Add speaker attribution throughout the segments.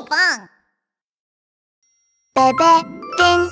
Speaker 1: 棒。
Speaker 2: Bebe ding.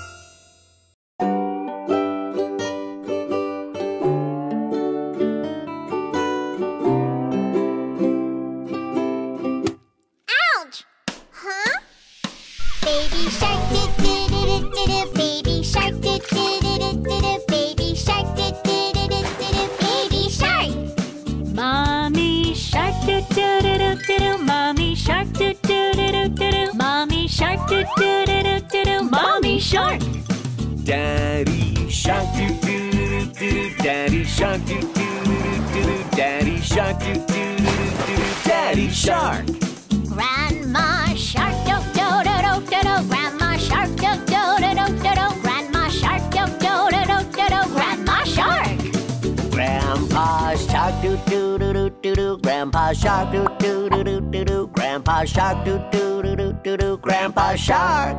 Speaker 1: Ouch! Huh? Baby shark, do-do-do-do-do, baby shark, do-do-do-do-do, baby shark, do-do-do-do-do, baby shark.
Speaker 3: Mommy shark, do-do-do-do-do, mommy shark, do-do-do-do-do, mommy shark, do-do-do-do-do, mommy shark.
Speaker 4: Daddy shark, do-do-do-do-do, daddy shark, do-do-do-do-do, daddy shark, do-do-do-do-do, daddy shark.
Speaker 1: Grandma shark, do-do-do-do-do, grandma shark, do-do-do-do-do, grandma shark, do-do-do-do-do, grandma shark.
Speaker 4: Grandpa shark, do-do-do-do-do, grandpa shark, do-do-do-do-do, grandpa shark, do-do-do-do-do, grandpa shark.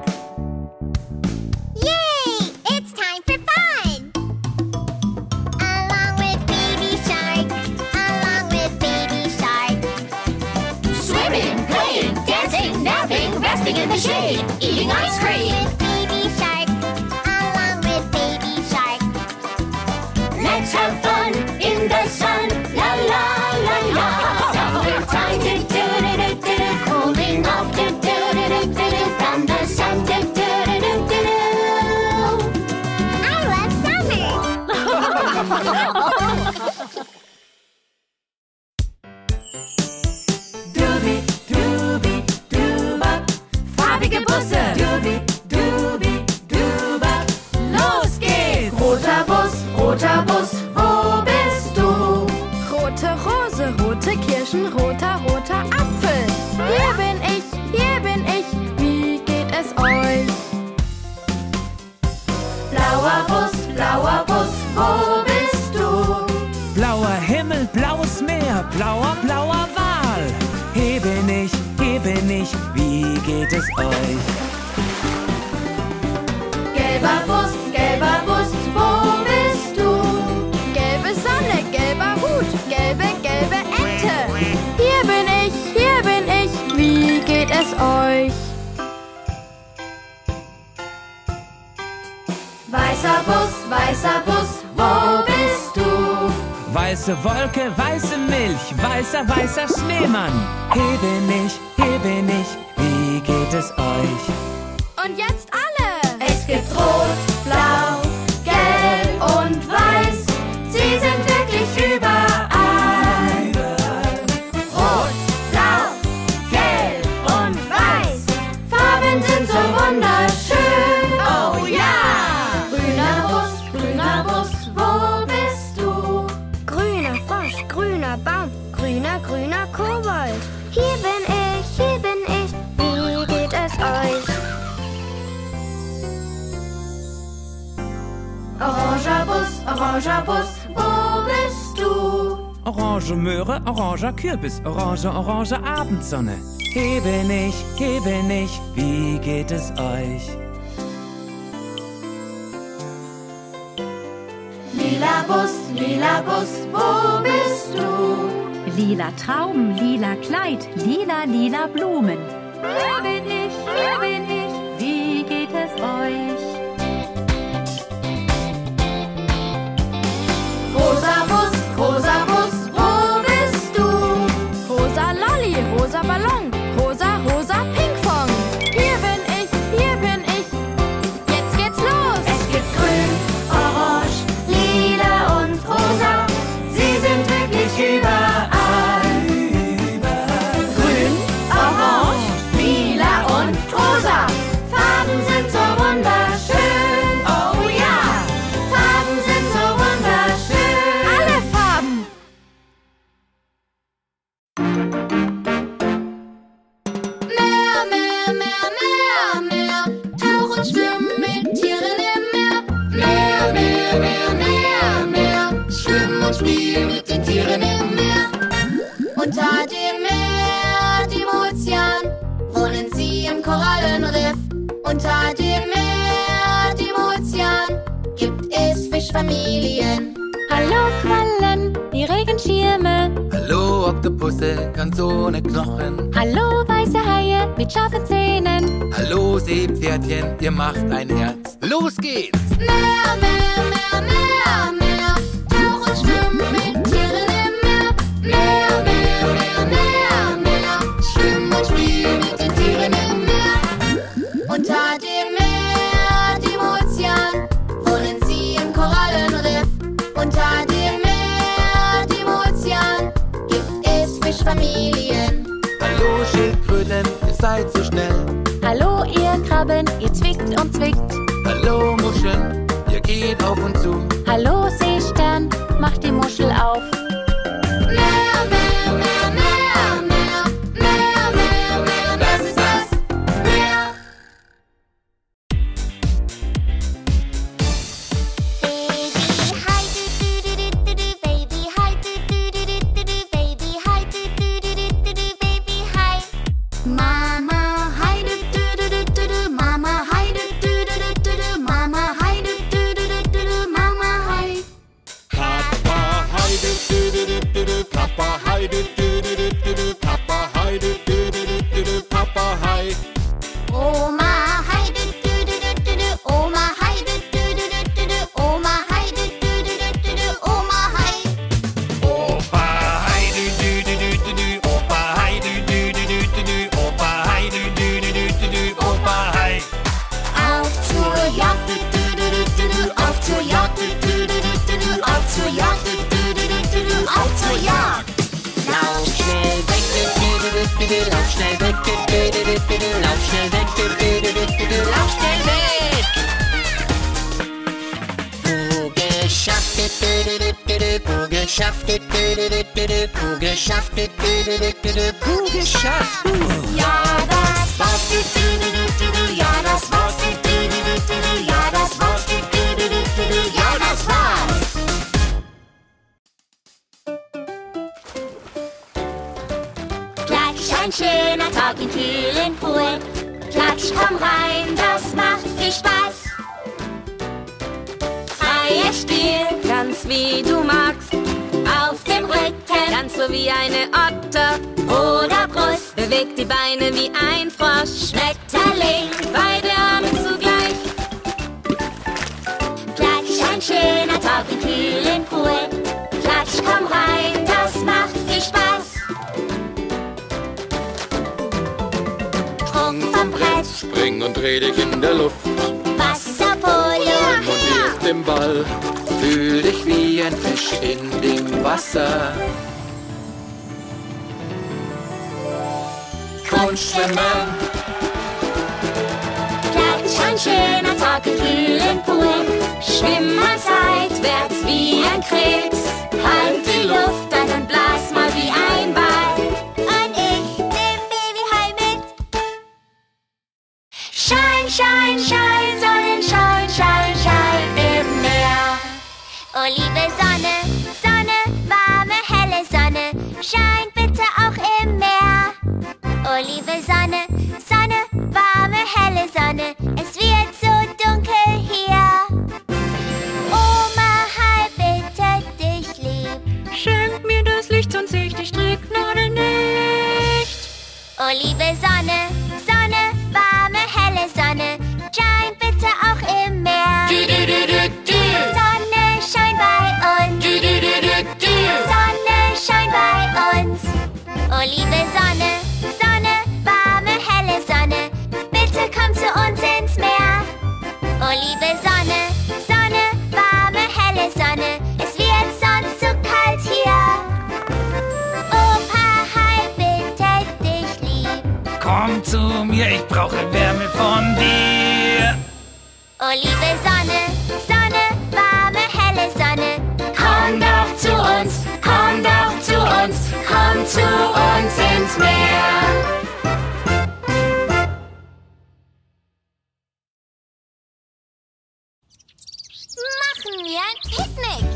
Speaker 1: Yay! It's time for fun! Along with baby shark, along with baby shark.
Speaker 3: Swimming, playing, dancing, napping, resting in the shade, eating ice cream.
Speaker 1: With baby shark, along with baby shark.
Speaker 3: Let's have fun in the sun, la la la la. Summertime, do-do-do-do-do, cooling off, do-do-do-do-do, from the sun, do-do-do-do-do.
Speaker 1: I love summer!
Speaker 5: Dubi, dubi, duba. Farbige Busse. Dubi, dubi, duba. Los geht's! Roter Bus, wo bist du?
Speaker 6: Rote Rose, rote Kirschen, roter Apfel. Hier bin ich, wie geht es euch?
Speaker 5: Blauer Bus, wo bist du?
Speaker 7: Blauer Himmel, blaues Meer, blauer Wal. Hier bin ich, wie geht es euch?
Speaker 5: Gelber Bus, wo bist du?
Speaker 6: Gelbe Sonne, gelber Hut, gelbe Ente. Hier bin ich, wie geht es euch?
Speaker 5: Weißer Bus, wo bist du?
Speaker 7: Weiße Wolke, weiße Milch, weißer Schneemann. Hier bin ich, wie geht es euch?
Speaker 6: Und jetzt alle!
Speaker 5: Es gibt Rot, Blau, Gelb und Weiß. Sie sind wirklich überall. Rot, Blau, Gelb und Weiß. Farben sind so wunderschön. Oh ja! Grüner Bus, wo bist du?
Speaker 2: Grüner Frosch, grüner Baum, grüner Kobold. Hier bin ich, wie geht es euch?
Speaker 5: Oranger Bus, wo bist du?
Speaker 7: Orange Möhre, oranger Kürbis, orange Abendsonne. Hier bin ich, wie geht es euch?
Speaker 5: Lila Bus, wo bist du?
Speaker 3: Lila Trauben, lila Kleid, lila Blumen.
Speaker 6: Hier bin ich, wie geht es euch?
Speaker 5: Rosa Bus, wo bist du?
Speaker 6: Rosa Lolli, rosa Ballon, rosa Pinkfong. Hier bin ich, jetzt geht's los!
Speaker 5: Es gibt Grün, Orange, Lila und Rosa. Sie sind wirklich überall. Grün, Orange, Lila und Rosa. Farben sind so wunderschön. Oh ja, Farben sind so wunderschön.
Speaker 6: Alle Farben!
Speaker 5: Meer, tauch und schwimm mit Tieren im Meer. Meer, schwimm und spiel mit den Tieren im Meer. Unter dem Meer, dem Ozean, wohnen sie im Korallenriff. Unter dem Meer, dem Ozean, gibt es Fischfamilien.
Speaker 3: Hallo Quallen, die Regenschirme.
Speaker 8: Hallo Oktopusse, ganz ohne Knochen.
Speaker 3: Hallo weiße Haie mit scharfen Zähnen.
Speaker 8: Seepferdchen, ihr macht ein Herz. Los geht's!
Speaker 5: Meer, Meer, Meer, Meer, Meer. Tauch und schwimm mit Tieren im Meer. Meer, Meer, Meer, Meer, Meer. Schwimm und spiel mit den Tieren im Meer. Unter dem Meer, dem Ozean, wohnen sie im Korallenriff. Unter dem Meer, dem Ozean, gibt es Fischfamilien.
Speaker 8: Hallo Schildkröten, ihr seid so schnell.
Speaker 3: Hallo ihr Krabben, ihr zwickt und zwickt.
Speaker 8: Hallo Muscheln, ihr geht auf und zu.
Speaker 3: Hallo Seestern, macht die Muschel auf.
Speaker 5: Meer, Meer, Meer, Meer, Meer. Meer, Meer, Meer, das ist das Meer.
Speaker 1: Baby hi, baby hi, baby hi, baby hi.
Speaker 5: Mama hi, Mama hi, Mama hi, Mama hi.
Speaker 9: Papa heide, Papa heide, Papa heide, Papa heide.
Speaker 5: Oma hi, Oma hi, Oma hi, Oma hi.
Speaker 7: Opa Heidi, Opa Heidi, Opa Heidi, Opa Hei.
Speaker 5: Auf zur Jagd, auf zur Jagd, auf zur Jagd, auf zur Jagd.
Speaker 4: Lauf schnell weg, lauf schnell weg, lauf schnell weg, lauf schnell weg. Geschafft, geschafft, geschafft, geschafft.
Speaker 5: Ja, das war's, ja, das war's, ja, das war's, ja, das war's.
Speaker 3: Klatsch, ein schöner Tag im kühlen Pool. Klatsch, komm rein, das macht viel Spaß. Freier Stil, ganz wie du magst. Auf dem Rücken, ganz so wie eine Otter oder Brust. Bewegt die Beine wie ein Frosch. Schmetterling, beide Arme zugleich. Klatsch, ein schöner Tag im kühlen Pool. Klatsch, komm rein, das macht viel Spaß. Sprung vom Brett,
Speaker 9: Spring und dreh dich in der Luft.
Speaker 3: Wasserpolo,
Speaker 9: Und wirf den Ball.
Speaker 8: Fühl dich wie ein Fisch in dem Wasser. Kunstschwimmen,
Speaker 3: Klatsch, ein schöner Tag im kühlen Pool. Schwimm mal seitwärts wie ein Krebs. Halt die Luft an und blas mal wie ein Ball.
Speaker 1: Und ich nehm Baby hi mit.
Speaker 3: Schein, schein, schein, Sonnenschein, schein, schein im Meer.
Speaker 1: Oh liebe Sonne, Sonne, warme, helle Sonne, scheint bitte auch im Meer. Oh liebe Sonne, Sonne, warme, helle Sonne, es wird so dunkel hier. Oma, hi, bitte dich lieb.
Speaker 6: Schenk mir das Licht, sonst seh ich die Stricknadel nicht.
Speaker 1: Oh liebe Sonne, Sonne, warme, helle Sonne, scheint bitte auch im Meer. Sonne, schein bei uns. Sonne, schein bei uns. Oh liebe Sonne, Sonne, warme, helle Sonne, bitte komm zu uns ins Meer. Oh liebe Sonne, Sonne, warme, helle Sonne, es wird sonst zu kalt hier. Opa, hi, bitte dich lieb.
Speaker 7: Komm zu mir, ich brauche Wärme von dir.
Speaker 1: Oh liebe Sonne, Sonne, warme, helle Sonne,
Speaker 3: Komm doch zu uns, komm doch zu uns, komm zu uns ins Meer.
Speaker 1: machen wir ein Picknick.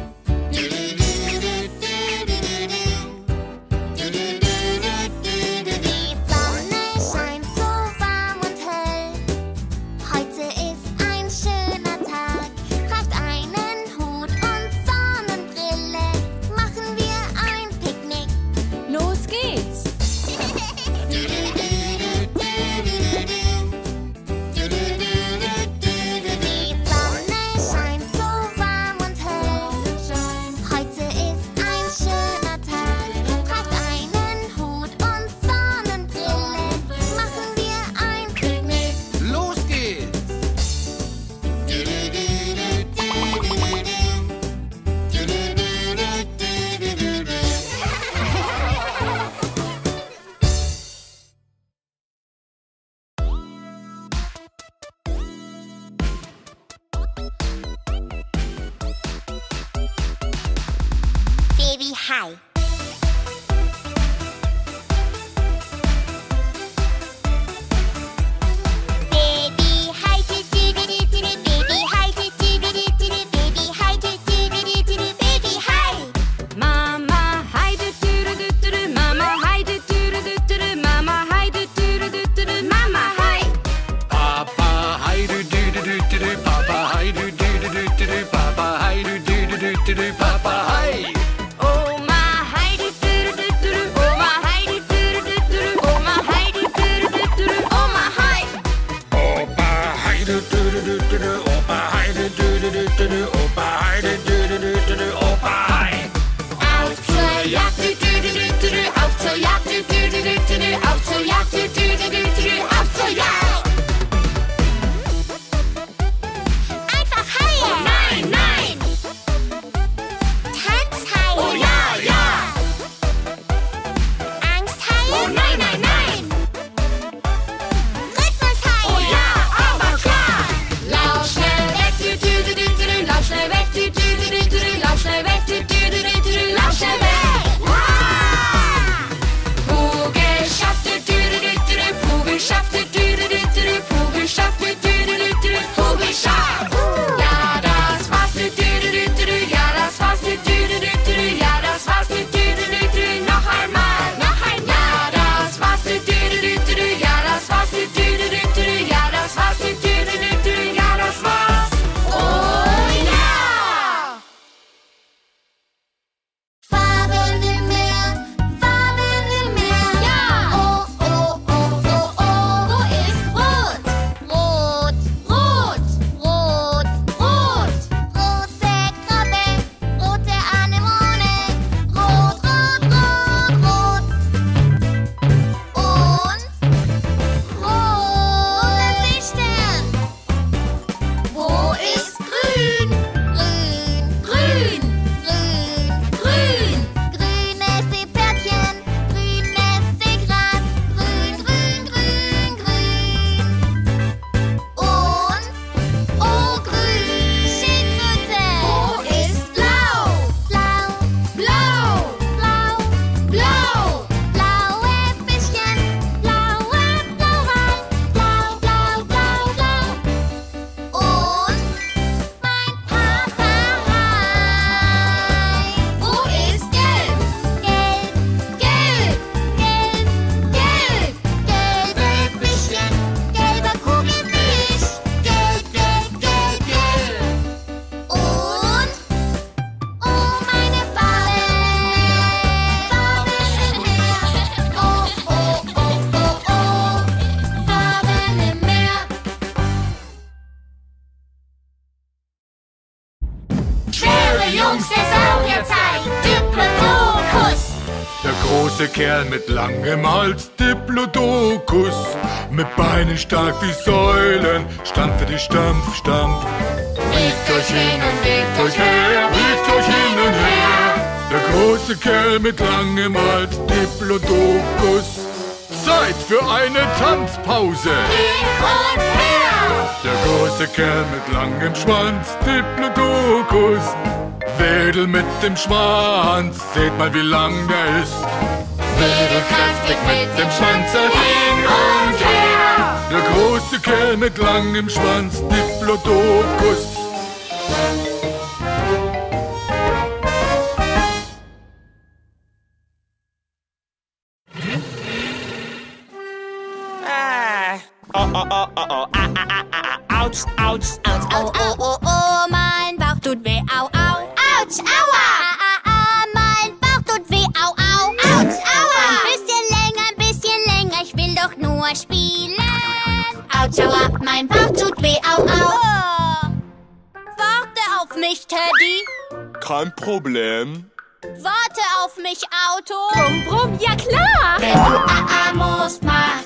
Speaker 1: Die Sonne scheint so warm und hell. Heute ist ein schöner Tag. Tragt einen Hut und Sonnenbrille. Machen wir ein Picknick.
Speaker 3: Los geht's.
Speaker 1: Hai. Baby Hai, Baby Hai, Baby Hai, Baby Hai.
Speaker 6: Mama Hai, Mama Hai, Mama Hai, Mama Hai.
Speaker 9: Papa Hai, Papa Hai, Papa Hai, Papa Hai.
Speaker 6: Oma Hai, Oma Hai, Oma Hai, Oma Hai.
Speaker 9: Opa Hai, Opa Hai, Opa Hai, Opa Hai.
Speaker 5: Auf zur Jagd, auf zur Jagd, auf zur Jagd, auf zur Jagd.
Speaker 1: Einfach Hai.
Speaker 5: Oh nein, nein.
Speaker 1: Tanzhai.
Speaker 5: Oh ja, ja.
Speaker 1: Angsthai.
Speaker 5: Oh nein, nein, nein.
Speaker 1: Rhythmushai.
Speaker 5: Oh ja, aber klar. Lauf schnell weg, lauf schnell weg, lauf schnell weg, lauf schnell weg. Pugelschaft, Pugelschaft, Pugelschaft, Pugelschaft. Ja, das war's, ja, das war's, ja, das war's, noch einmal, noch einmal. Ja, das war's, ja, das war's, ja, das war's, ja, das war's. Oh ja!
Speaker 1: Farben im Meer, ja.
Speaker 5: Oh, oh, oh, oh, oh, wo ist Rot?
Speaker 1: Rot,
Speaker 5: Rot, Rot, Rot.
Speaker 1: rote Krabbe, rote Anemone. Rot, rot, rot, rot. Und roter Seestern.
Speaker 5: Wo ist Grün?
Speaker 1: Grün,
Speaker 5: Grün,
Speaker 1: grün,
Speaker 5: Grün.
Speaker 1: grünes Seepferdchen, grünes Seegras. Grün, grün, grün, grün. Und, oh grün, Schildkröte.
Speaker 5: Wo ist Blau?
Speaker 1: Blau,
Speaker 5: Blau,
Speaker 1: blau,
Speaker 5: Blau.
Speaker 1: blaue Fischchen, blaue Blauwal. Blau, blau, blau, blau. Und mein Papa Hai.
Speaker 5: Wo ist Gelb?
Speaker 1: Gelb,
Speaker 5: Gelb,
Speaker 1: gelb,
Speaker 5: Gelb.
Speaker 1: gelbe Fischchen, gelber Kugelfisch. Gelb, gelb, gelb, gelb. Und, oh meine Farben. Farben im Meer. Oh, oh, oh, oh, oh. Farben im Meer.
Speaker 5: Schwere Jungs der Saurierzeit. Diplodocus.
Speaker 9: Der große Kerl mit langem Hals, Diplodocus. Mit Beinen stark wie Säulen, Stampf für die Stampf, Stampf.
Speaker 5: Wiegt euch hin und wiegt
Speaker 9: Euch her, wiegt euch hin und her. Der große Kerl mit langem Hals, Diplodocus. Zeit für eine Tanzpause.
Speaker 5: Hin und her.
Speaker 9: Der große Kerl mit langem Schwanz, Diplodocus. Wedel mit dem Schwanz, seht mal wie lang der ist. Wedel kräftig mit dem Schwanz, hin und her. Der große Kerl mit langem Schwanz, Diplodocus.
Speaker 7: Autsch, autsch.
Speaker 1: Oh, oh, oh, oh, mein Bauch tut weh, au, au. Autsch, aua. Mein Bauch tut weh, au, au. Autsch, aua. Ein bisschen länger, ich will doch nur spielen. Autsch, aua, mein Bauch tut weh, au, au. Warte auf mich, Teddy.
Speaker 9: Kein Problem.
Speaker 1: Warte auf mich, Auto.
Speaker 6: Brumm, brumm, ja klar.
Speaker 5: Wenn du musst, mach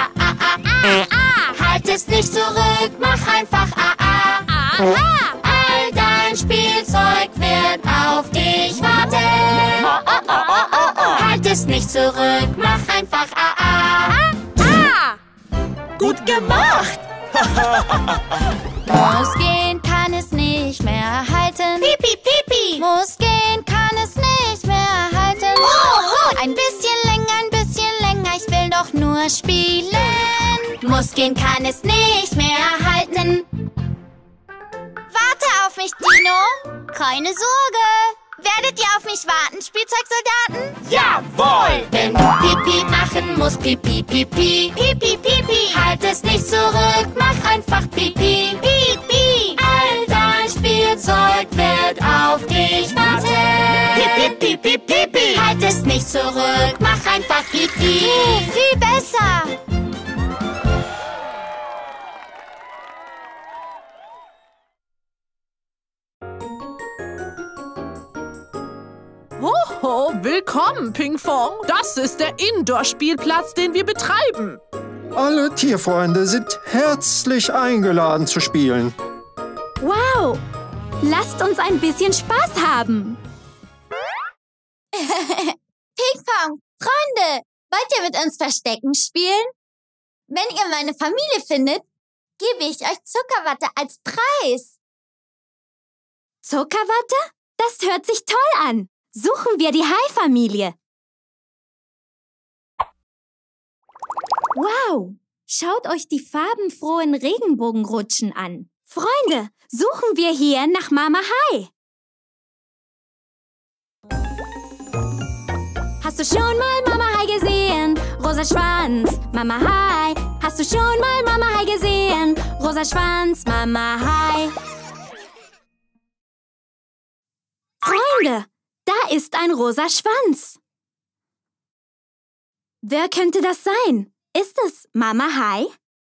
Speaker 5: Halt es nicht zurück, mach einfach
Speaker 1: Aha.
Speaker 5: All dein Spielzeug wird auf dich warten. Halt es nicht zurück, mach einfach
Speaker 6: Gut gemacht.
Speaker 1: Muss gehen, kann es nicht mehr halten.
Speaker 5: Pipi, pipi.
Speaker 1: Muss gehen, kann es nicht mehr halten.
Speaker 5: nur spielen. Muss gehen, kann es nicht mehr halten.
Speaker 1: Warte auf mich, Dino. Keine Sorge. Werdet ihr auf mich warten, Spielzeugsoldaten?
Speaker 3: Jawohl!
Speaker 5: Wenn du Pipi machen musst, Pipi, Pipi.
Speaker 1: Pipi, Pipi.
Speaker 5: Halt es nicht zurück, mach einfach Pipi. Pipi. All dein Spielzeug wird auf dich warten.
Speaker 3: Pipi, Pipi, Pipi.
Speaker 5: Halt es nicht zurück, mach einfach Pipi.
Speaker 1: Viel besser.
Speaker 10: Hoho, willkommen, Pingfong. Das ist der Indoor-Spielplatz, den wir betreiben.
Speaker 11: Alle Tierfreunde sind herzlich eingeladen zu spielen.
Speaker 6: Wow! Lasst uns ein bisschen Spaß haben.
Speaker 1: Ping-Pong, Freunde, wollt ihr mit uns Verstecken spielen? Wenn ihr meine Familie findet, gebe ich euch Zuckerwatte als Preis.
Speaker 6: Zuckerwatte? Das hört sich toll an. Suchen wir die Hai-Familie. Wow! Schaut euch die farbenfrohen Regenbogenrutschen an. Freunde, suchen wir hier nach Mama Hai. Hast du schon mal Mama Hai gesehen? Rosa Schwanz, Mama Hai. Hast du schon mal Mama Hai gesehen? Rosa Schwanz, Mama Hai. Freunde, da ist ein rosa Schwanz. Wer könnte das sein? Ist es Mama Hai?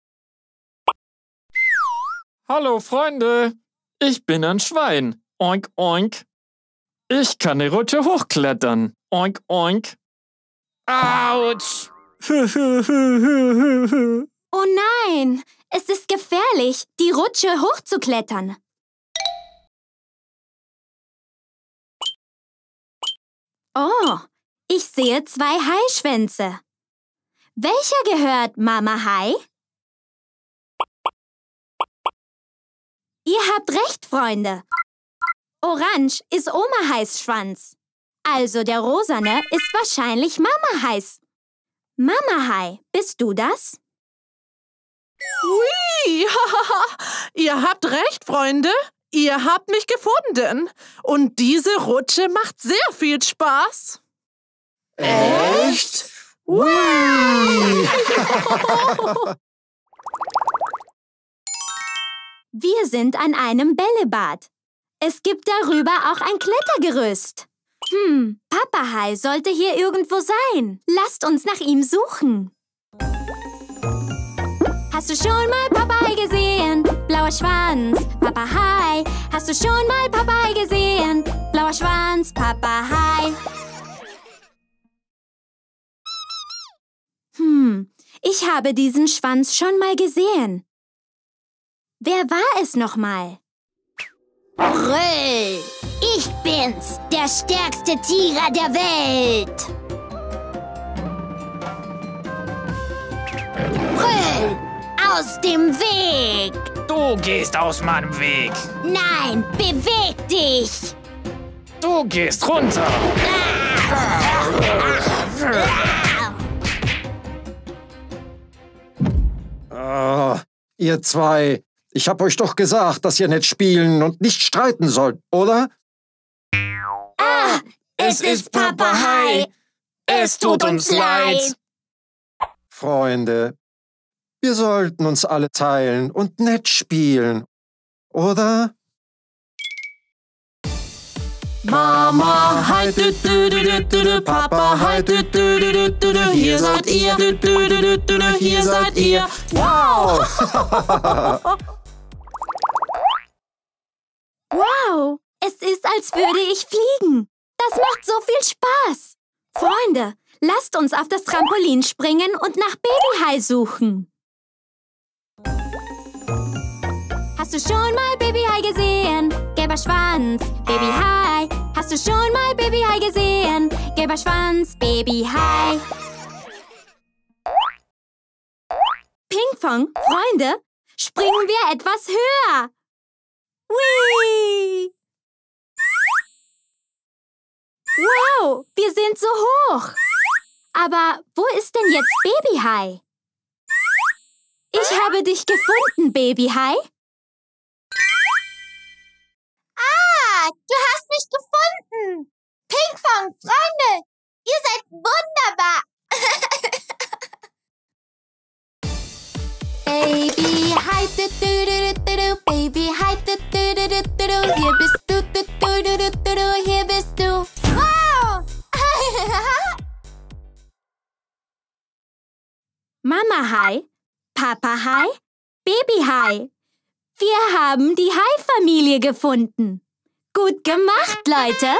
Speaker 12: Hallo Freunde, ich bin ein Schwein. Oink, oink. Ich kann die Rutsche hochklettern. Oink, oink. Autsch.
Speaker 6: Oh nein, es ist gefährlich, die Rutsche hochzuklettern. Oh, ich sehe 2 Haischwänze. Welcher gehört Mama Hai? Ihr habt recht, Freunde. Orange ist Oma Hais Schwanz. Also der rosane ist wahrscheinlich Mama Hais. Mama Hai, bist du das?
Speaker 10: Hui! Ihr habt recht, Freunde. Ihr habt mich gefunden. Und diese Rutsche macht sehr viel Spaß.
Speaker 11: Echt?
Speaker 6: Wir sind an einem Bällebad. Es gibt darüber auch ein Klettergerüst. Papa Hai sollte hier irgendwo sein. Lasst uns nach ihm suchen. Hast du schon mal Papa Hai gesehen? Blauer Schwanz, Papa Hai. Hast du schon mal Papa Hai gesehen? Blauer Schwanz, Papa Hai. Ich habe diesen Schwanz schon mal gesehen. Wer war es nochmal?
Speaker 1: Brüll! Ich bin's, der stärkste Tiger der Welt. Brüll! Aus dem Weg!
Speaker 4: Du gehst aus meinem Weg.
Speaker 1: Nein, beweg dich!
Speaker 4: Du gehst runter.
Speaker 11: Ihr zwei, ich hab euch doch gesagt, dass ihr nicht spielen und nicht streiten sollt, oder?
Speaker 4: Es ist Papa Hai. Es tut uns leid.
Speaker 11: Freunde, wir sollten uns alle teilen und nett spielen, oder?
Speaker 10: Mama Hai, Papa Hai, hier seid ihr, hier seid ihr.
Speaker 11: Wow!
Speaker 6: Wow, es ist, als würde ich fliegen. Das macht so viel Spaß. Freunde, lasst uns auf das Trampolin springen und nach Baby Hai suchen. Hast du schon mal Baby Hai gesehen? Gelber Schwanz, Baby Hai. Hast du schon mal Baby Hai gesehen? Gelber Schwanz, Baby Hai. Ping-Pong, Freunde, springen wir etwas höher. Whee! Wow, wir sind so hoch. Aber wo ist denn jetzt Babyhai? Ich habe dich gefunden, Babyhai.
Speaker 1: Ah, du hast mich gefunden. Pinkfong, Freunde, ihr seid wunderbar. Babyhai, Babyhai, hier bist du, hier bist du. Wow!
Speaker 6: Mama Hai, Papa Hai, Babyhai. Wir haben die Hai-Familie gefunden. Gut gemacht, Leute.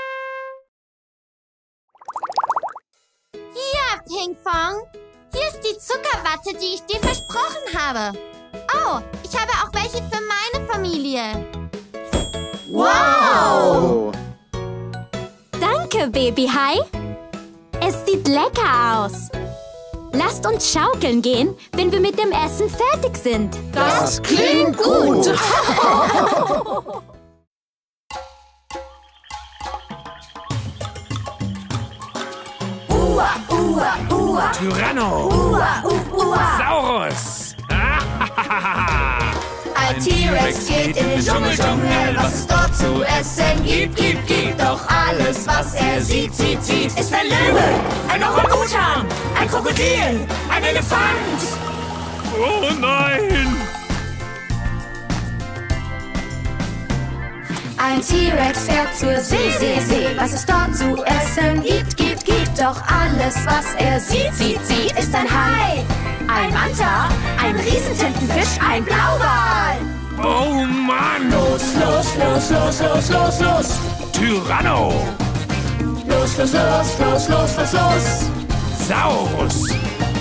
Speaker 1: Ja, Pinkfong. Hier ist die Zuckerwatte, die ich dir versprochen habe. Oh, ich habe auch welche für meine Familie.
Speaker 11: Wow!
Speaker 6: Danke, Babyhai. Es sieht lecker aus. Lasst uns schaukeln gehen, wenn wir mit dem Essen fertig sind.
Speaker 10: Das klingt gut.
Speaker 3: Ua, ua, ua.
Speaker 7: Tyranno.
Speaker 3: Ua, ua.
Speaker 7: Saurus.
Speaker 3: Ein T-Rex geht in den Dschungel, was es dort zu essen gibt. Doch alles, was er sieht, ist ein Löwe, ein Orang-Utan, ein Krokodil, ein Elefant.
Speaker 7: Oh nein!
Speaker 3: Ein T-Rex fährt zur See, was es dort zu essen gibt. Doch alles, was er sieht, ist ein Hai, ein Manta, ein Riesentintenfisch, ein Blauwal.
Speaker 7: Oh Mann!
Speaker 3: Los!
Speaker 7: Tyranno.
Speaker 3: Los!
Speaker 7: Saurus.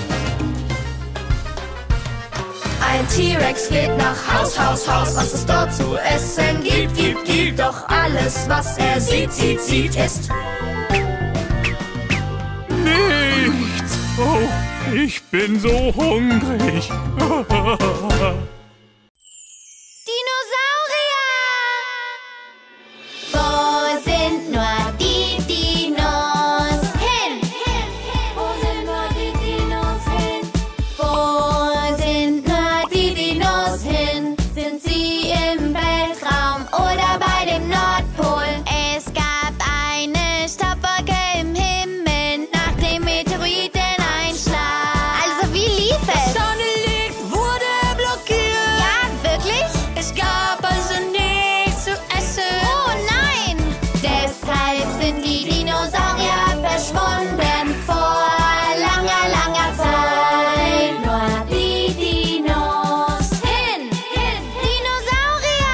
Speaker 3: Ein T-Rex geht nach Haus, was es dort zu essen gibt. Doch alles, was er sieht, ist
Speaker 7: Nichts. Oh, ich bin so hungrig.
Speaker 1: Dinosaurier! Wo sind nur die Dinos hin? Wo sind nur die Dinos hin? Wo sind nur die Dinos hin? Sind sie im Weltraum oder bei dem Nordpol? Es gab eine Staubwolke im Himmel nach dem Meteoriteneinschlag. Also wie lief es?
Speaker 3: Sonnenlicht wurde blockiert.
Speaker 1: Ja, wirklich?
Speaker 3: Es gab also nichts zu essen.
Speaker 1: Oh nein! Deshalb sind die Dinosaurier verschwunden vor langer Zeit. Nur die Dinos hin! Dinosaurier!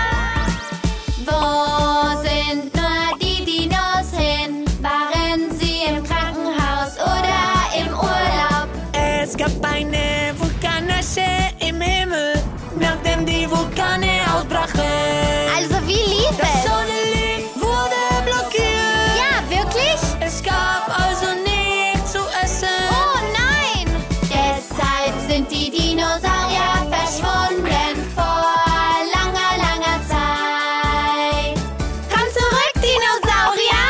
Speaker 1: Wo sind nur die Dinos hin? Waren sie im Krankenhaus oder im Urlaub?
Speaker 3: Es gab eine Vulkanasche im Himmel, nachdem die Vulkane ausbrachen.
Speaker 1: Also wie lief
Speaker 3: Das
Speaker 1: es?
Speaker 3: Sonnenlicht wurde blockiert.
Speaker 1: Ja, wirklich?
Speaker 3: Es gab also nichts zu essen.
Speaker 1: Oh nein! Deshalb sind die Dinosaurier verschwunden vor langer Zeit. Komm zurück, Dinosaurier!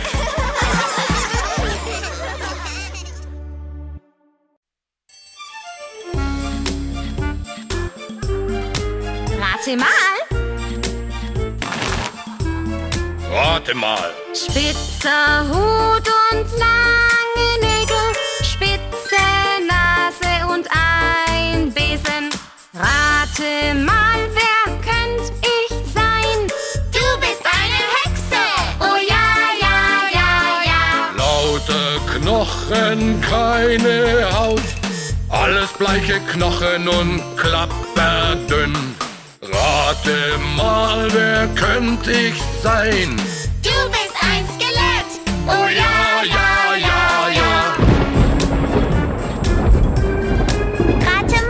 Speaker 1: Rate mal!
Speaker 9: Rate mal.
Speaker 1: Spitzer Hut und lange Nägel, spitze Nase und ein Besen. Rate mal, wer könnt ich sein? Du bist eine Hexe! Oh ja!
Speaker 9: Laute Knochen, keine Haut. Alles bleiche Knochen und klapperdünn. Rate mal, wer könnte ich sein?
Speaker 1: Du bist ein Skelett! Oh
Speaker 9: ja!
Speaker 1: Rate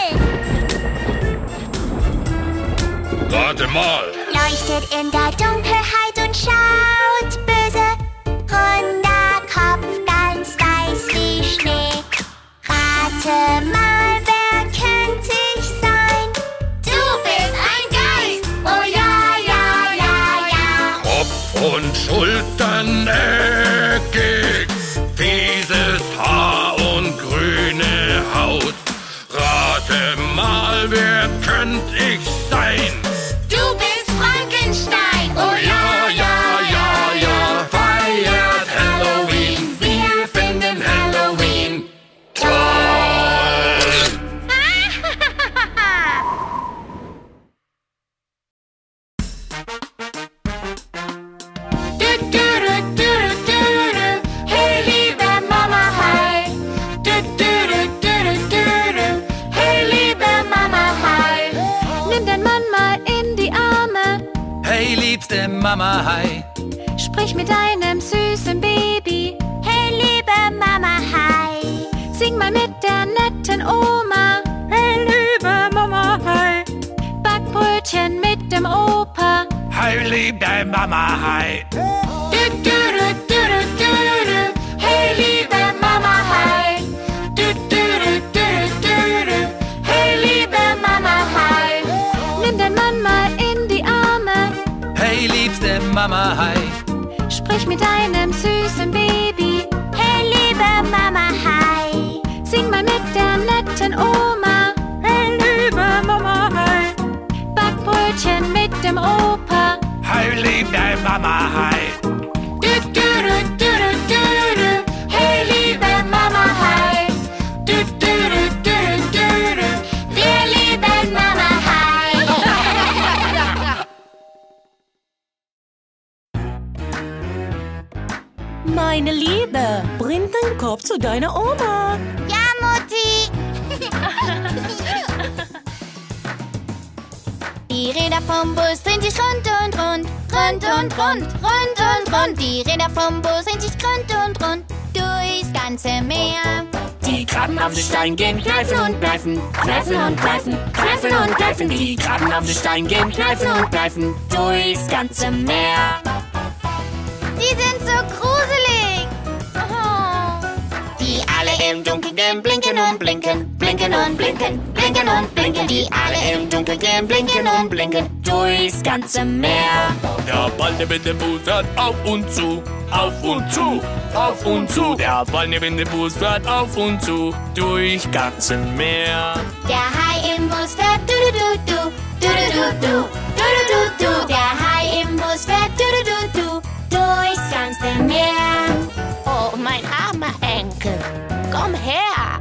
Speaker 1: mal!
Speaker 9: Rate mal.
Speaker 1: Leuchtet in der Dunkelheit und schaut böse. Runder Kopf, ganz weiß wie Schnee. Rate mal, wer könnte ich sein? Du bist ein Geist! Oh ja!
Speaker 9: Kopf und Schultern eckig. Fiese Warte mal, wer könnt ich sein?
Speaker 5: Du bist Frankenstein.
Speaker 9: Oh ja, ja, ja, ja, feiert Halloween. Wir finden Halloween toll.
Speaker 5: Hey, liebe Mama, hi. Hey, liebe Mama, hi.
Speaker 6: Nimm dein Mann mal in die Arme.
Speaker 13: Hey, liebste Mama, hi.
Speaker 6: Sprich mit deinem süßen Baby.
Speaker 1: Hey, liebe Mama, hi.
Speaker 6: Sing mal mit der netten Oma.
Speaker 10: Hey, liebe Mama, hi.
Speaker 6: Backbrötchen mit dem Opa.
Speaker 13: Hey, liebe Mama, hi.
Speaker 5: Hey, liebe Mama, hi. Hey, liebe Mama, hi.
Speaker 6: Nimm dein Mann mal in die Arme.
Speaker 13: Hey, liebste Mama, hi.
Speaker 6: Sprich mit deinem süßen Baby.
Speaker 1: Hey, liebe Mama, hi.
Speaker 6: Sing mal mit der netten Oma.
Speaker 10: Hey, liebe Mama, hi.
Speaker 6: Backbrötchen mit dem Opa.
Speaker 13: Hey, liebe Mama, hi.
Speaker 5: Hey, liebe Mama, hi. Wir lieben Mama, hi.
Speaker 10: Meine Liebe, bring deinen Korb zu deiner Oma.
Speaker 1: Ja, Mutti. Die Räder vom Bus drehen sich rund und rund, rund und rund, rund und rund. Die Räder vom Bus drehen sich rund und rund, durchs ganze Meer.
Speaker 4: Die Krabben auf den Stein gehen kneifen und kneifen, kneifen und kneifen, kneifen und kneifen. Die Krabben auf den Stein gehen kneifen und kneifen, durchs ganze Meer.
Speaker 1: Die sind so gruselig. Oh.
Speaker 4: Die alle im Dunkeln gehen blinken und blinken, blinken und blinken, blinken und blinken. Die alle im Dunkeln gehen blinken und blinken, durchs ganze Meer.
Speaker 9: Der Ball neben dem Bus fährt auf und zu, auf und zu, auf und zu. Der Ball neben dem Bus fährt auf und zu, durch ganze Meer.
Speaker 1: Der Hai im Bus fährt du-du-du-du, du-du-du-du, du-du-du-du. Der Hai im Bus fährt du-du-du-du, durchs ganze Meer.
Speaker 4: Oh, mein armer Enkel, komm her.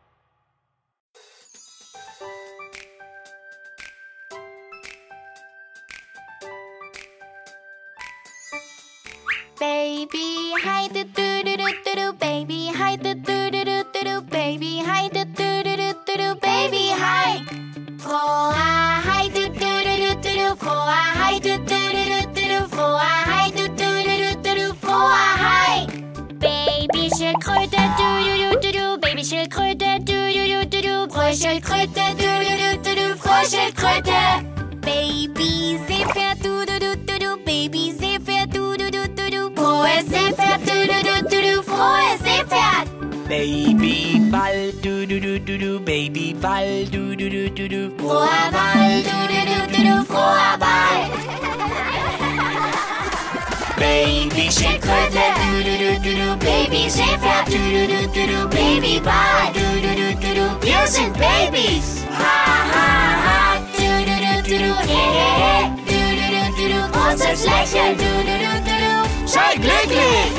Speaker 1: Baby, hi du du du du du du, baby, hi du du du du du du, baby, hi du du du du du du, baby, hi. Froher hi du du du du du du, froher hi du du du du du du, froher hi du du du du du du, froher hi. Baby Schildkröte du du du du du, baby Schildkröte du du du du du, frohe Schildkröte du du du du du, frohe Schildkröte. Baby Seepferd du du du du du, baby Seepferd du du du du du, frohes Seepferd du du du du du, frohes Seepferd.
Speaker 4: Baby Wal, du du du du du, Baby Wal, du du du du du,
Speaker 1: Froher Wal, du du du du du, froher Wal.
Speaker 4: Baby Schildkröte, du du du du du,
Speaker 1: Baby Seepferd, du du du du du, Baby Wal, du du du du du, wir sind Babys. Ha ha ha, du du du du du, he he he, du du du du du, großes Lächeln, du du du du du, sei glücklich.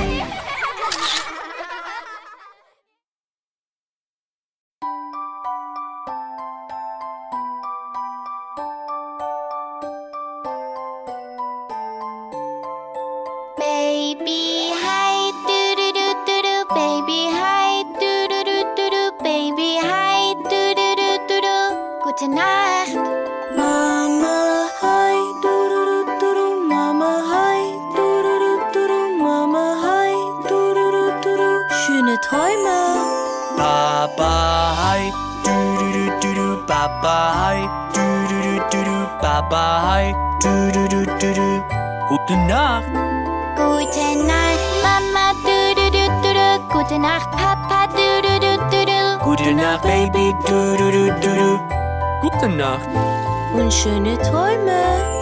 Speaker 1: Baby, hi, du du du du du, baby, hi, du du du du du, baby, hi, du du du du du. Gute Nacht.
Speaker 10: Mama, hi, du du du du du, Mama, hi, du du du du du, Mama, hi, du du du du du. Schöne Träume.
Speaker 13: Papa, hi. Du du du du du, Papa, hi. Du du du du du, Papa, hi. Du du du du du. Gute Nacht.
Speaker 1: Gute Nacht, Mama, du du du du du. Gute Nacht, Papa, du du du du du.
Speaker 13: Gute Nacht, Baby. Du du du du du. Gute Nacht.
Speaker 10: Und schöne Träume.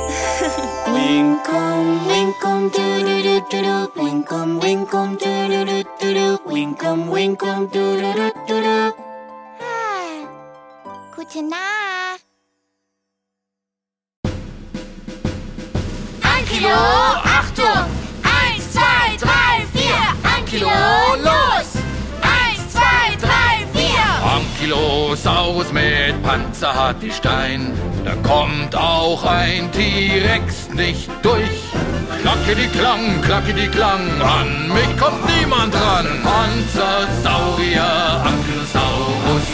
Speaker 13: Winkum,
Speaker 1: Winkum, du du du du du. Winkum, winkum, du du du du du.
Speaker 13: winkum, winkum, du du du du du.
Speaker 1: Gute Nacht.
Speaker 3: 1 Kilo, Achtung! 1, 2, 3, 4. 1 Kilo, los! 1, 2, 3, 4.
Speaker 9: Ankylosaurus mit Panzer hat die Stein. Da kommt auch ein T-Rex nicht durch. Klackedi Klang, an mich kommt niemand ran. Panzersaurier, Ankylosaurus,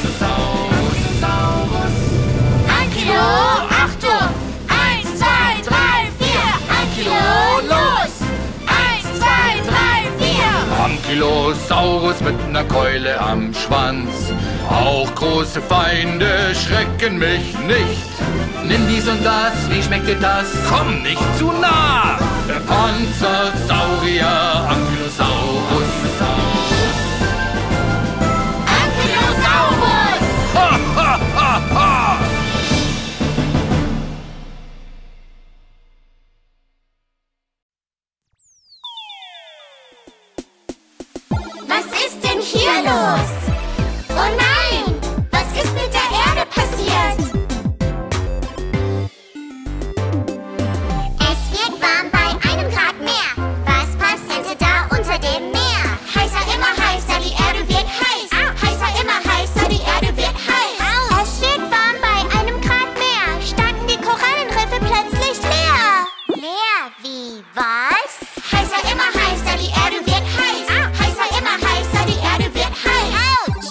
Speaker 3: 1 Kilo, Achtung! 1, 2, 3, 4. 1 Kilo, los! 1, 2, 3, 4.
Speaker 9: Ankylosaurus mit ner Keule am Schwanz. Auch große Feinde schrecken mich nicht. Nimm dies und das, wie schmeckt dir das? Komm nicht zu nah! Der Panzersaurier, Ankylosaurus.
Speaker 3: Ankylosaurus!
Speaker 9: Ha, ha, ha, ha!
Speaker 3: Was ist denn hier los? Oh nein! Was ist mit der Erde passiert?
Speaker 1: Es wird warm bei 1 Grad mehr. Was passierte da unter dem Meer?
Speaker 3: Heißer, immer heißer, die Erde wird heiß. Heißer, immer heißer, die Erde wird heiß.
Speaker 1: Es wird warm bei 1 Grad mehr. Standen die Korallenriffe plötzlich leer. Leer wie was?
Speaker 3: Heißer, immer heißer, die Erde wird heiß. Heißer, immer heißer, die Erde wird heiß.
Speaker 1: Autsch!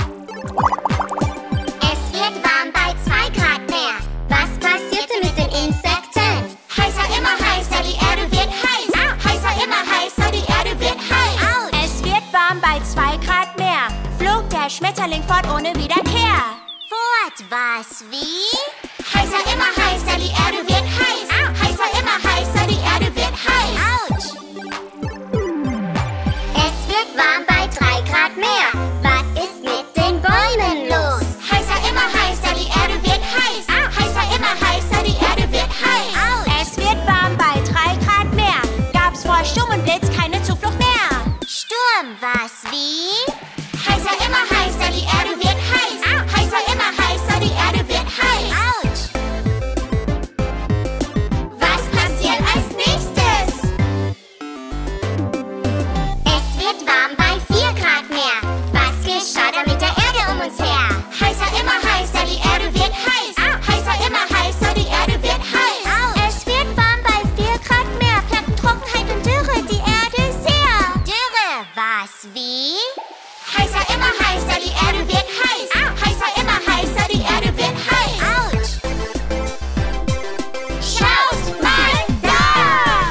Speaker 1: Es wird warm bei 2 Grad mehr. Was passierte mit den Insekten?
Speaker 3: Heißer, immer heißer, die Erde wird heiß. Heißer, immer heißer, die Erde wird heiß.
Speaker 6: Es wird warm bei 2 Grad mehr. Flog der Schmetterling fort ohne Wiederkehr.
Speaker 1: Fort was? Wie?
Speaker 3: Heißer, immer heißer, die Erde wird heiß. Heißer, immer heißer, die Erde wird heiß.
Speaker 1: Autsch! Es wird warm bei 3 Grad mehr. Was ist mit den Bäumen los?
Speaker 3: Heißer, immer heißer, die Erde wird heiß. Heißer, immer heißer, die Erde wird heiß.
Speaker 6: Es wird warm bei 3 Grad mehr. Gab's vor Sturm und Blitz keine Zuflucht mehr.
Speaker 1: Sturm was? Wie?
Speaker 3: Heißer, immer heißer, die Erde wird heiß. Heißer, immer heißer, die Erde wird heiß.
Speaker 1: Autsch!
Speaker 3: Was passiert als nächstes?
Speaker 1: Es wird warm bei 4 Grad mehr. Was geschah da mit der Erde um uns her?
Speaker 3: Heißer, immer heißer, die Erde wird heiß. Heißer, immer heißer, die Erde wird heiß.
Speaker 1: Es wird warm bei 4 Grad mehr. Plagen Trockenheit und Dürre die Erde sehr. Dürre was? Wie?
Speaker 3: Heißer, immer heißer, die Erde wird heiß. Heißer, immer heißer, die Erde wird heiß.
Speaker 1: Autsch!
Speaker 3: Schaut mal da!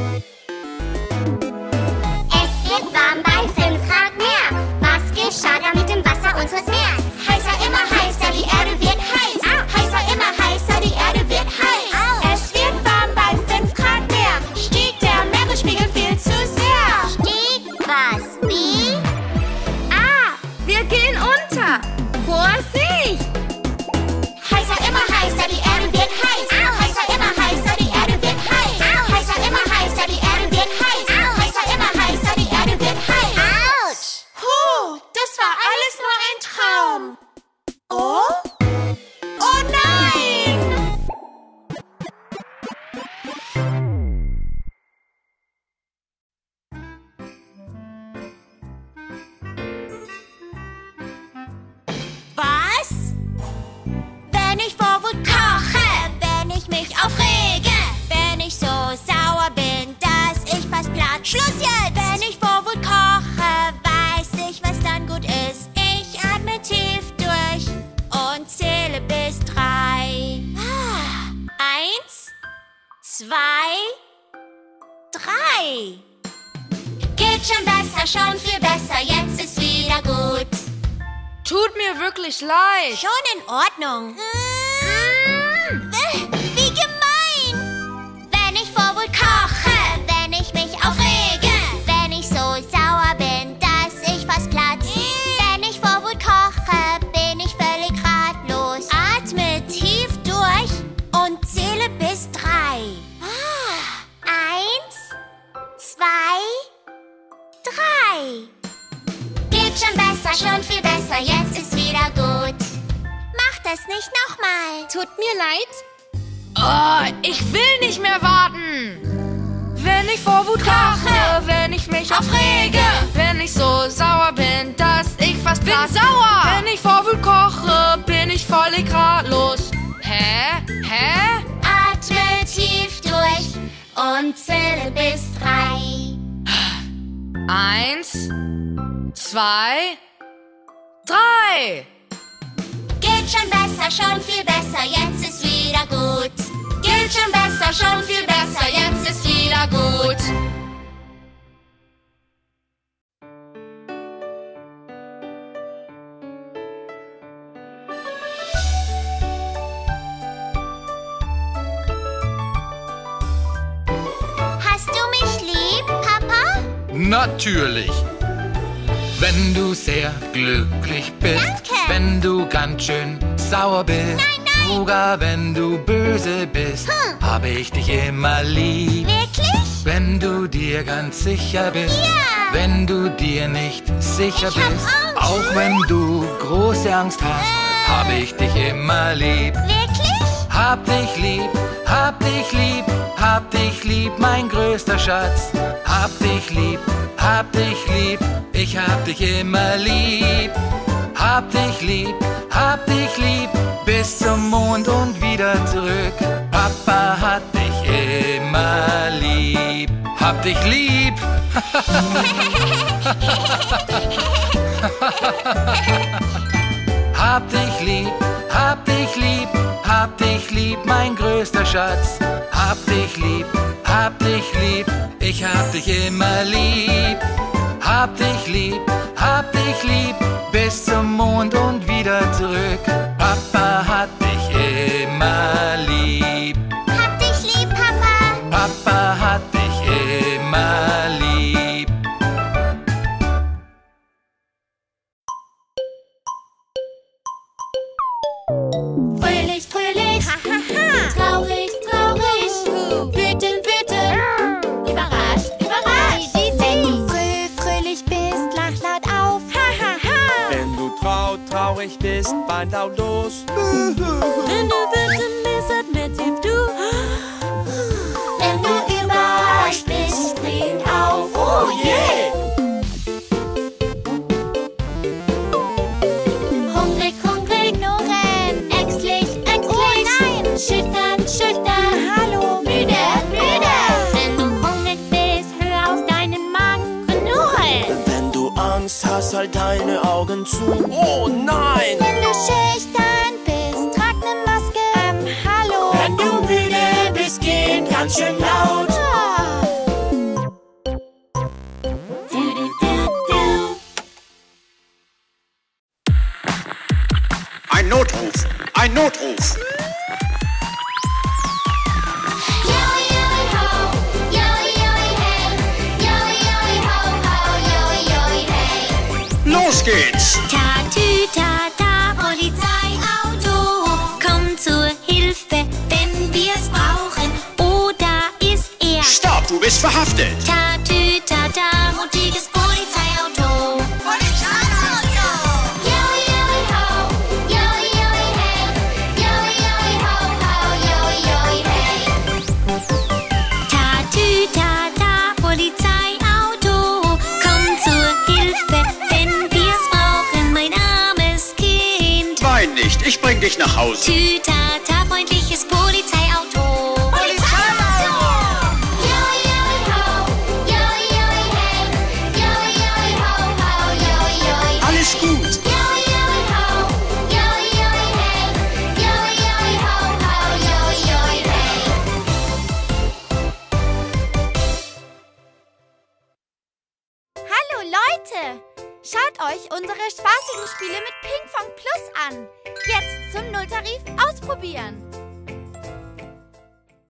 Speaker 1: Es wird warm bei 5 Grad mehr. Was geschah da mit dem Wasser unseres Meeres?
Speaker 3: Heißer, immer heißer, die Erde wird heiß. Heißer, immer heißer, die Erde wird heiß.
Speaker 6: Es wird warm bei 5 Grad mehr. Stieg der Meeresspiegel viel zu sehr.
Speaker 1: Stieg was? Wie?
Speaker 6: Wir gehen unter. Vorsicht!
Speaker 3: Heißer, immer heißer, die Erde wird heiß. Heißer, immer heißer, die Erde wird heiß. Heißer, immer heißer, die Erde wird heiß. Heißer, immer heißer, die Erde wird heiß.
Speaker 1: Autsch!
Speaker 6: Puh, das war alles nur ein Traum. Oh? Oh nein!
Speaker 1: Was? Wenn ich vor Wut koche, wenn ich mich aufrege, wenn ich so sauer bin, dass ich fast platt. Schluss jetzt! Wenn ich vor Wut koche, weiß ich, was dann gut ist. Ich atme tief durch und zähle bis 3. 1, 2, 3.
Speaker 3: Geht schon besser, schon viel besser, jetzt ist wieder gut.
Speaker 10: Tut mir wirklich leid.
Speaker 1: Schon in Ordnung. Wie gemein! Wenn ich vor Wut koche, wenn ich mich aufrege, wenn ich so sauer bin, dass ich fast platz. Wenn ich vor Wut koche, bin ich völlig ratlos. Atme tief durch und zähle bis 3. 1, 2, 3.
Speaker 3: Geht schon besser, schon viel besser, jetzt ist wieder gut.
Speaker 1: Mach das nicht nochmal.
Speaker 5: Tut mir leid. Oh, ich will nicht mehr warten. Wenn ich vor Wut koche, wenn ich mich aufrege, wenn ich so sauer bin, dass ich fast bin sauer. Wenn ich vor Wut koche, bin ich völlig ratlos. Hä?
Speaker 1: Atme tief durch und zähle bis 3.
Speaker 5: 1, 2, 3.
Speaker 1: Geht schon besser, schon viel besser, jetzt ist wieder gut. Geht schon besser, schon viel besser, jetzt ist wieder gut. Hast du mich lieb, Papa?
Speaker 8: Natürlich. Wenn du sehr glücklich bist,
Speaker 1: Danke.
Speaker 8: wenn du ganz schön sauer bist, sogar wenn du böse bist, habe ich dich immer lieb.
Speaker 1: Wirklich?
Speaker 8: Wenn du dir ganz sicher bist,
Speaker 1: Ja.
Speaker 8: wenn du dir nicht sicher
Speaker 1: Ich hab
Speaker 8: bist,
Speaker 1: Angst.
Speaker 8: auch wenn du große Angst hast, habe ich dich immer lieb.
Speaker 1: Wirklich?
Speaker 8: Hab dich lieb, hab dich lieb, hab dich lieb, mein größter Schatz. Hab dich lieb, hab dich lieb, ich hab dich immer lieb. Hab dich lieb, bis zum Mond und wieder zurück. Papa hat dich immer lieb. Hab dich lieb. Hab dich lieb, hab dich lieb, hab dich lieb, mein größter Schatz. Hab dich lieb, ich hab dich immer lieb. Hab dich lieb, bis zum Mond und wieder zurück. Papa hat dich immer lieb.
Speaker 1: Hab dich lieb, Papa.
Speaker 8: Papa hat dich immer lieb.
Speaker 1: Fröhlich, fröhlich, traurig, traurig, wütend, wütend, überrascht, überrascht. Wenn du fröhlich bist, lach laut auf,
Speaker 13: Wenn du traurig bist, wein laut los.
Speaker 10: Wenn du wütend bist, atme tief du.
Speaker 1: Wenn du überrascht bist, spring auf, oh yeah! Hungrig, hungrig, knurren, ängstlich, ängstlich, oh nein! Schüchtern, schüchtern, hallo, müde, müde. Wenn du hungrig bist, hör auf deinen Magen knurren.
Speaker 13: Wenn du Angst hast, halt deine Augen zu. Oh nein!
Speaker 1: Wenn du schüchtern bist, trag ne Maske, hallo.
Speaker 13: Wenn du müde bist, geht ganz schön laut.
Speaker 11: Ein Notruf! Ein Notruf! Los geht's!
Speaker 1: Tatütata, Polizeiauto, komm zur Hilfe, wenn wir's brauchen. Oder ist er?
Speaker 11: Stopp, du bist verhaftet!
Speaker 1: Tatütata, mutiges Polizeiauto. Polizeiauto! Joi, joi, ho, joi, joi, hey. Joi, joi, ho, ho, joi, joi, hey. Tatütata, Polizeiauto, komm zur Hilfe, wenn wir's brauchen, mein armes Kind.
Speaker 11: Wein nicht, ich bring dich nach Hause.
Speaker 1: Tütata, freundliches Polizeiauto. Polizeiauto! Joi, joi, ho, joi, joi, hey. Joi, joi, ho, ho, joi, joi, hey.
Speaker 11: Alles gut!
Speaker 1: Joi, joi, ho, joi, joi, hey. Joi, joi, ho, ho, joi, joi, hey.
Speaker 2: Hallo Leute! Schaut euch unsere spaßigen Spiele mit Pinkfong Plus an. Jetzt zum Nulltarif ausprobieren.